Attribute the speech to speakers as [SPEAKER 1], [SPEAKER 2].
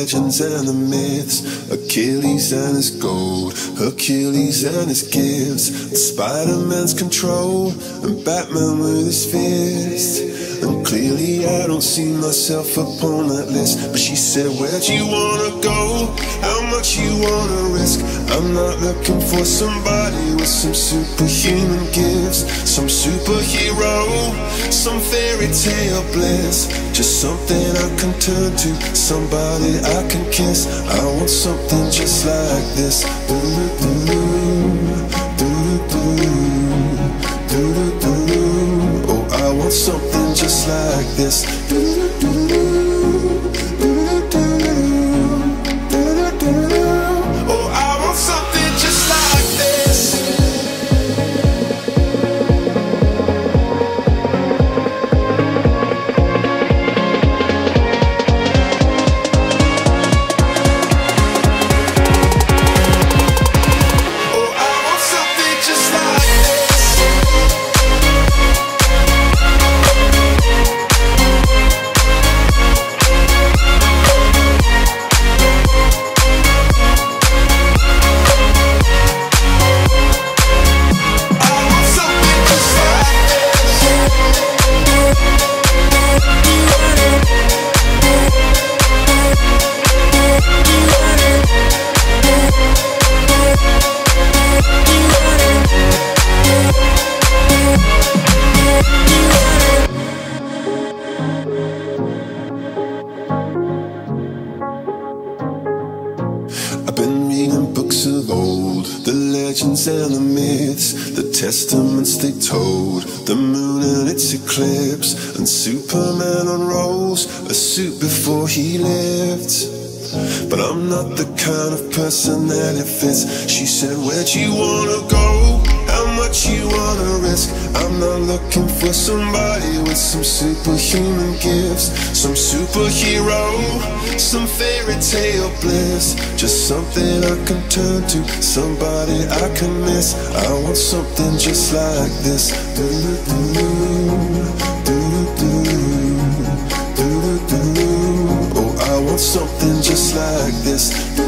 [SPEAKER 1] legends and the myths, Achilles and his gold, Hercules and his gifts, and Spider-Man's control, and Batman with his fist. And clearly I don't see myself upon that list. But she said, where'd you wanna go? How much you wanna risk? I'm not looking for somebody with some superhuman gifts, some superhero, some fairy tale bliss. Just something I can turn to, somebody I can kiss. I want something just like this. Oh, I want something just like this. Oh, I want something just like this. Oh, I want something just like this. I've been reading books of old, the legends and the myths, the testaments they told, the moon and its eclipse, and Superman unrolls a suit before he lived. But I'm not the kind of person that it fits. She said, where'd you wanna go? How much you wanna risk? I'm not looking for somebody with some superhuman gifts, some superhero, some fairy tale bliss. Just something I can turn to, somebody I can miss. I want something just like this. Oh, I want something just like this.